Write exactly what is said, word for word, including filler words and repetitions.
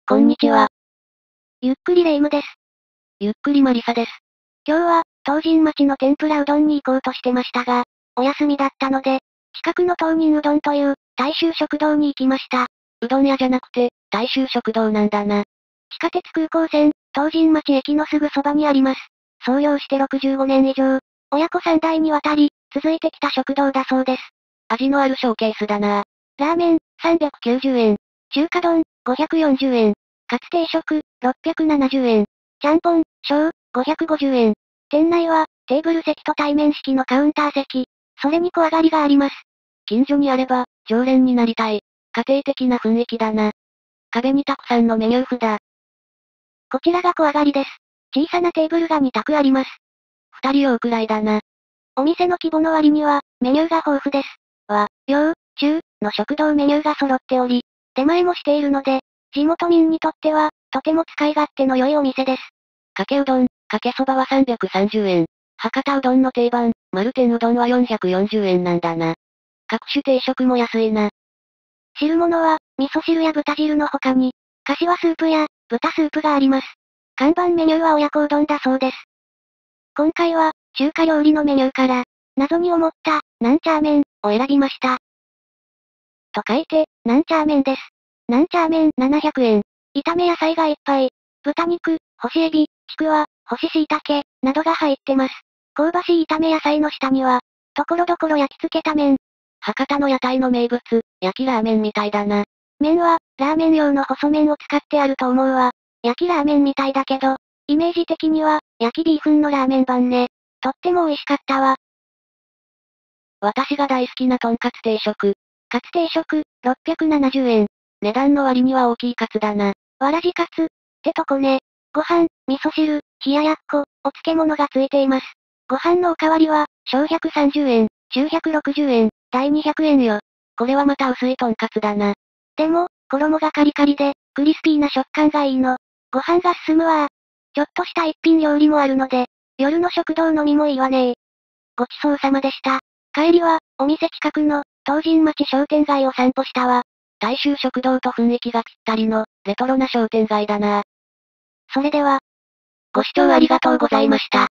こんにちは。 ゆっくりレ夢ムです。 ゆっくりマリサです。 今日は、東神町の天ぷらうどんに行こうとしてましたが、お休みだったので、近くの東仁うどんという、大衆食堂に行きました。 うどん屋じゃなくて、大衆食堂なんだな。 地下鉄空港線、東神町駅のすぐそばにあります。創業してろくじゅうごねん以上、親子さん代にわたり、続いてきた食堂だそうです。 味のあるショーケースだな。 ラーメン、さんびゃくきゅうじゅうえん。中華丼、ごひゃくよんじゅうえん。カツ定食、ろっぴゃくななじゅうえん。ちゃんぽん、小、ごひゃくごじゅうえん。店内は、テーブル席と対面式のカウンター席。それに小上がりがあります。 近所にあれば、常連になりたい。家庭的な雰囲気だな。壁にたくさんのメニュー札。 こちらが小上がりです。小さなテーブルがに択あります。 二人用くらいだな。 お店の規模の割には、メニューが豊富です。和、洋、中、の食堂メニューが揃っており、出前もしているので、地元民にとっては、とても使い勝手の良いお店です。 かけうどん、かけそばはさんびゃくさんじゅうえん。博多うどんの定番、丸天うどんはよんひゃくよんじゅうえんなんだな。各種定食も安いな。 汁物は、味噌汁や豚汁の他に、柏スープや、豚スープがあります。看板メニューは親子うどんだそうです。今回は、中華料理のメニューから、謎に思った、なんチャーメン、を選びました。と書いて、なんチャーメンです。なんチャーメンななひゃくえん。炒め野菜がいっぱい。豚肉、干しエビ、ちくわ、干し椎茸、などが入ってます。香ばしい炒め野菜の下には、ところどころ焼き付けた麺。 博多の屋台の名物、焼きラーメンみたいだな。 麺は、ラーメン用の細麺を使ってあると思うわ。焼きラーメンみたいだけど、イメージ的には、焼きビーフンのラーメン版ね。とっても美味しかったわ。 私が大好きなとんかつ定食。 カツ定食、ろっぴゃくななじゅうえん。 値段の割には大きいカツだな。 わらじカツ、ってとこね。ご飯、味噌汁、冷ややっこ、お漬物がついています。ご飯のおかわりは、小ひゃくさんじゅうえん、中ひゃくろくじゅうえん、大にひゃくえんよ。 これはまた薄いとんかつだな。 でも、衣がカリカリで、クリスピーな食感がいいの。ご飯が進むわ。ちょっとした一品料理もあるので、夜の食堂飲みもいいわね。ごちそうさまでした。帰りは、お店近くの、東神町商店街を散歩したわ。 大衆食堂と雰囲気がぴったりの、レトロな商店街だな。 それでは、 ご視聴ありがとうございました。